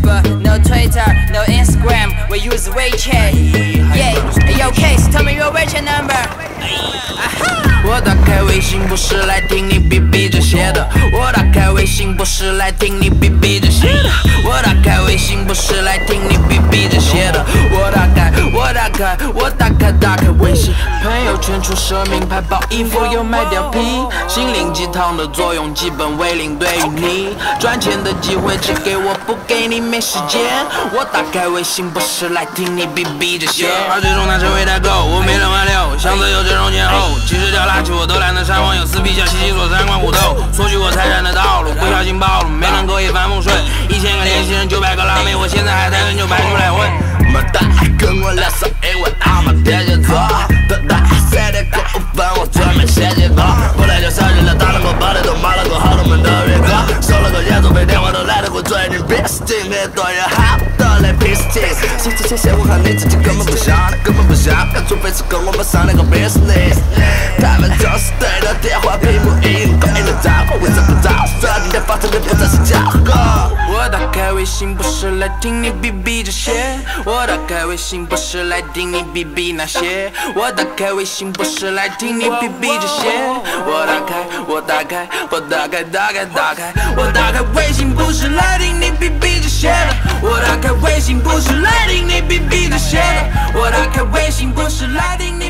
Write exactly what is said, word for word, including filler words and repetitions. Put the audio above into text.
Facebook, no Twitter, no Instagram, we use WeChat. Yeah, yo, Case, tell me your WeChat number. 我打开微信不是来听你逼逼这些的，我打开微信不是来听你逼逼这些的，我打开微信不是来听你逼逼这些的，我打开我打开我打开打开微信，朋友圈出奢名牌包衣服又卖貂皮，心灵鸡汤的作用基本为零，对于你赚钱的机会只给我不给你没时间，我打开微信不是来听你逼逼这些，而最终他成为代购，我没人挽留，箱子有这种前后，其实掉垃圾我都懒得删网友撕逼叫七七锁三观虎斗，索取我财产的道路，不小心暴露，没能够一帆风顺，一千个联系人九百个辣妹，我现在还单身就排出来混。妈蛋，跟我聊上一晚，阿妈天蝎座，等待三点过五分，我专门写几个，不来就上日了，打了个包的都骂了个好多门的人哥，收了个烟总被电话都来得过最近 busy， 没多人好的来 business， 谁谁谁谁我和你自己根本不像，根本不像，除非是跟我们上那个 business， 他们总是对着电话屏幕一个一个招呼，我找不到，说今天发生的不再是假话。我打开微信不是来听你逼逼这些，我打开微信不是来听你逼逼那些，我打开微信不是来听你逼逼这些，我打开我打开我打开打开打开，我打开微信不是来听你逼逼这些的，我打开微信不是来听你逼逼这些的，我打开微信不是来听你。